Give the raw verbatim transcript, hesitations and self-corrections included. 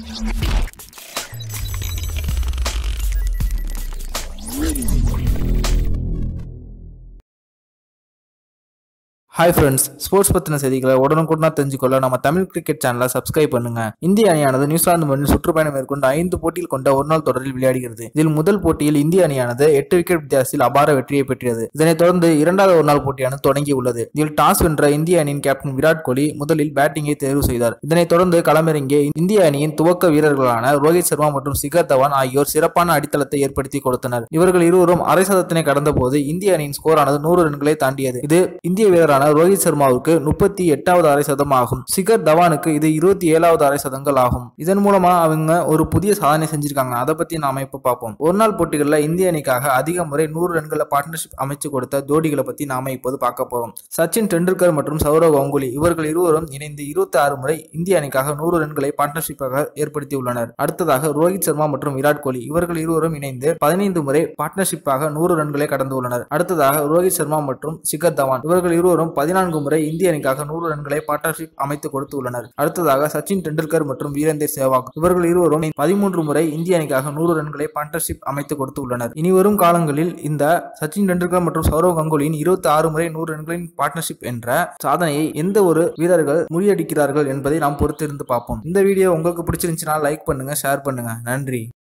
Hi friends, sports பத்தின செய்திகளை உடனுக்குடனா தெரிஞ்சுக்கொள்ள நம்ம தமிழ் கிரிக்கெட் சேனலை சப்ஸ்கிரைப் பண்ணுங்க. இந்திய அணியானது நியூசிலாந்து மண்ணில் சுற்றுப்பயணம் மேற்கொண்டு ஐந்து போட்டியில் கொண்ட ஒருநாள் தொடரில் விளையாடுகிறது. இதில் முதல் போட்டியில் இந்திய அணியானது எட்டு விக்கெட் வித்தியாசத்தில் அபார வெற்றியை பெற்றது. இதனைத் தொடர்ந்து இரண்டாவது ஒருநாள் போட்டியானது தொடங்கியுள்ளது. இதில் டாஸ் வென்ற இந்திய அணியின் கேப்டன் விராட் கோலி முதலில் பேட்டிங்கை தேர்வு செய்தார். இதனைத் தொடர்ந்து களமிறங்கிய இந்திய அணியின் துவக்க வீரர்களான ரோஹித் சர்மா மற்றும் சிகர் தவான் ஆகியோர் சிறப்பான அடித்தளத்தை ஏற்படுத்தி கொடுத்தனர். இவர்கள் இருவரும் அரை சதத்தினை கடந்த போது இந்திய அணியின் ஸ்கோர் ஆனது நூறு ரன்களை தாண்டியது. இது இந்திய வீரரான ரோஹித் சர்மாவுக்கு முப்பத்தி எட்டாவது அரை சதம் ஆகும். சிகர் தவானுக்கு இது இருபத்தி ஏழாவது அரை சதங்கள் ஆகும். இதன் மூலமா அவங்க ஒரு புதிய சாதனை செஞ்சிருக்காங்க. அதை பத்தி நாம இப்ப பார்ப்போம். ஒரு நாள் போட்டிகள்ல இந்திய அணிக்காக அதிக முறை நூறு ரன்களை பார்ட்னர்ஷிப் அமைச்சு கொடுத்த ஜோடிகளை பத்தி நாம இப்போது பார்க்க போறோம். சச்சின் டெண்டுல்கர் மற்றும் சௌரவ் கங்குலி இவர்கள் இருவரும் இணைந்து இருபத்தி ஆறு முறை இந்திய அணிக்காக நூறு ரன்களை பார்ட்னர்ஷிப்பாக ஏற்படுத்தியுள்ளனர். அடுத்ததாக ரோஹித் சர்மா மற்றும் விராட் கோலி இவர்கள் இருவரும் இணைந்து பதினைந்து முறை பார்ட்னர்ஷிப்பாக நூறு ரன்களை கடந்துள்ளனர். அடுத்ததாக ரோஹித் சர்மா மற்றும் சிகர் தவான் இவர்கள் இருவரும் பதினான்கு முறை இந்திய அணிக்காக நூறு ரன்களை பார்ட்னர்ஷிப் அமைத்து கொடுத்துள்ளனர். அடுத்ததாக சச்சின் டெண்டுல்கர் மற்றும் வீரேந்தர் சேவாக் இவர்கள் இருவரும் பதிமூன்று முறை இந்திய அணிக்காக நூறு ரன்களை பார்ட்னர்ஷிப் அமைத்து கொடுத்துள்ளனர். இனி வரும் காலங்களில் இந்த சச்சின் டெண்டுல்கர் மற்றும் சௌரவ் கங்குலியின் இருபத்தி ஆறு முறை நூறு ரன்களின் பார்ட்னர்ஷிப் என்ற சாதனையை எந்த ஒரு வீரர்கள் முறியடிக்கிறார்கள் என்பதை நாம் பொறுத்திருந்து பார்ப்போம். இந்த வீடியோ உங்களுக்கு பிடிச்சிருந்துச்சுன்னா லைக் பண்ணுங்க, ஷேர் பண்ணுங்க. நன்றி.